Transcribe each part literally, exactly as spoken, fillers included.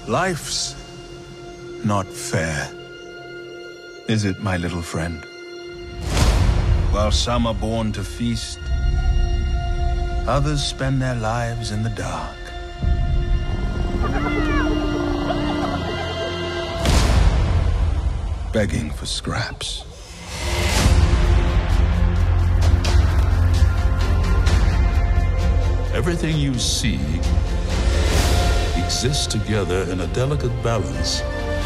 Life's not fair, is it, my little friend? While some are born to feast, others spend their lives in the dark. Begging for scraps. Everything you see exists together in a delicate balance.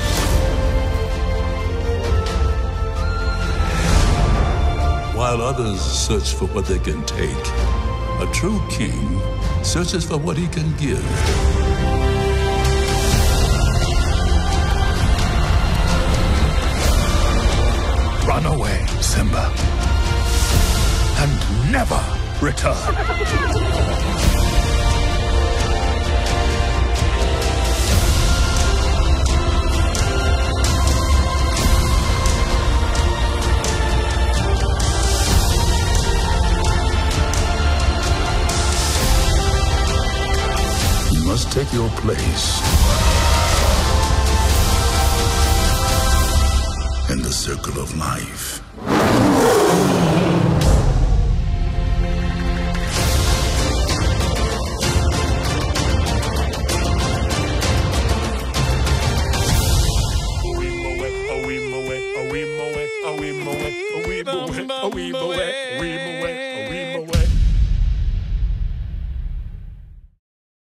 While others search for what they can take, a true king searches for what he can give. Run away, Simba, and never return. You must take your place in the circle of life.